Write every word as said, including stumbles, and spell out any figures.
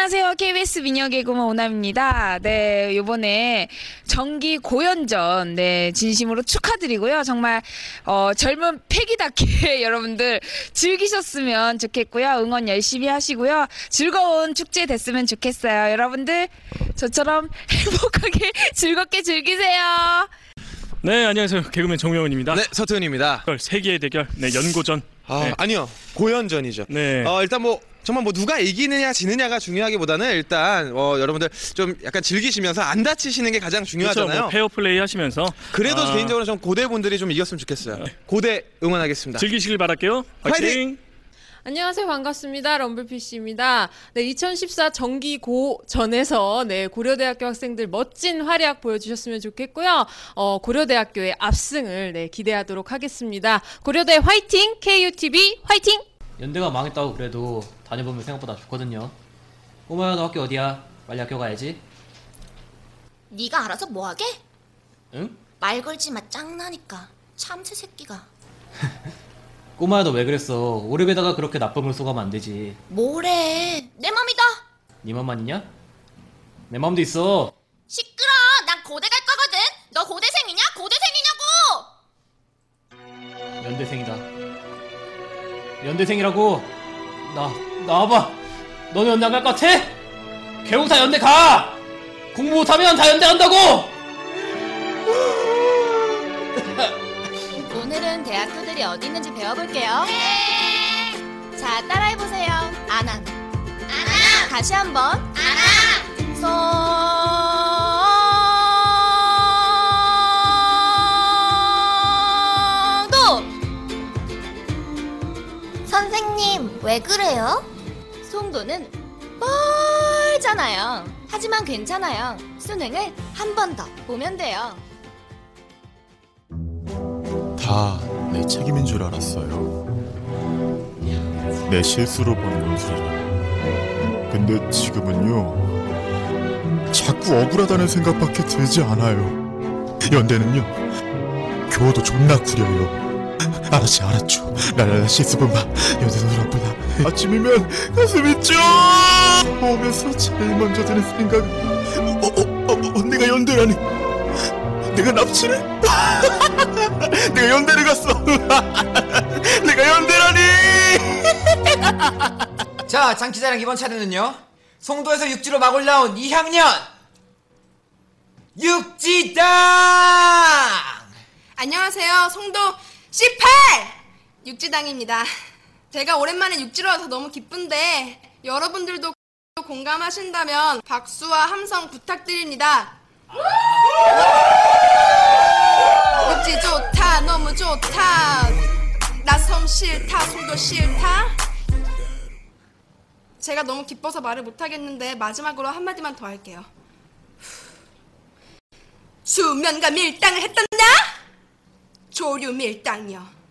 안녕하세요. 케이비에스 미녀개그우먼 오남입니다. 네, 요번에 정기 고연전, 네, 진심으로 축하드리고요. 정말, 어, 젊은 패기답게 여러분들 즐기셨으면 좋겠고요. 응원 열심히 하시고요. 즐거운 축제 됐으면 좋겠어요. 여러분들, 저처럼 행복하게 즐겁게 즐기세요. 네, 안녕하세요. 개그맨 정명훈입니다. 네, 서태훈입니다. 세계의 대결, 네, 연고전. 아, 네. 아니요, 고연전이죠. 네. 어, 일단 뭐 정말 뭐 누가 이기느냐 지느냐가 중요하기보다는 일단 어, 여러분들 좀 약간 즐기시면서 안 다치시는 게 가장 중요하잖아요. 그렇죠. 뭐 페어플레이 하시면서. 그래도 아... 개인적으로 좀 고대분들이 좀 이겼으면 좋겠어요. 네. 고대 응원하겠습니다. 즐기시길 바랄게요. 화이팅! 화이팅! 안녕하세요. 반갑습니다. 럼블피쉬입니다. 네, 이천십사 정기고전에서 네, 고려대학교 학생들 멋진 활약 보여주셨으면 좋겠고요. 어, 고려대학교의 압승을 네, 기대하도록 하겠습니다. 고려대 화이팅! 케이유티비 화이팅! 연대가 망했다고 그래도 다녀보면 생각보다 좋거든요. 꼬마야, 너 학교 어디야? 빨리 학교 가야지. 네가 알아서 뭐하게? 응? 말 걸지 마, 짱나니까. 참새 새끼가. 꼬마야, 너 왜 그랬어? 오래배다가 그렇게 나쁨을 쏘가면 안 되지. 뭐래? 내 맘이다. 네 맘만이냐? 내 맘도 있어. 시끄러. 난 고대 갈 거거든. 너 고대생이냐? 고대생이냐고. 연대생이다. 연대생이라고. 나 나와봐. 너는 연대 안 갈 것 같아? 개봉사 연대 가. 공부 못하면 다 연대 간다고. 오늘은 대학교들이 어디 있는지 배워볼게요. 네. 자, 따라해보세요. 아남. 아남. 다시 한번. 아남. 송도. 선생님, 왜 그래요? 송도는 멀잖아요. 하지만 괜찮아요. 수능을 한 번 더 보면 돼요. 다 내 책임인 줄 알았어요. 내 실수로 본 논술이라. 근데 지금은요, 자꾸 억울하다는 생각밖에 들지 않아요. 연대는요, 교호도 존나 구려요. 알았지, 알았죠. 랄랄라 실습은 봐. 연대는 아프다. 아침이면 가슴이 쭉 오면서 제일 먼저 드는 생각은 어, 어, 어, 어, 내가 연대라니. 내가 납치를? 내가 연대를 갔어. 내가 연대라니. 자, 장기자랑 이번 차례는요, 송도에서 육지로 막 올라온 이 학년 육지당. 안녕하세요. 송도 씨팔 육지당입니다. 제가 오랜만에 육지로 와서 너무 기쁜데 여러분들도 공감하신다면 박수와 함성 부탁드립니다. 육지 좋다, 너무 좋다. 나섬 싫다, 송도 싫다. 제가 너무 기뻐서 말을 못하겠는데 마지막으로 한마디만 더 할게요. 수면과 밀당을 했단다? 조류 밀당이요.